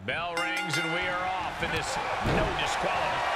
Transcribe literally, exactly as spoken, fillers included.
Bell rings and we are off in this no disqualification.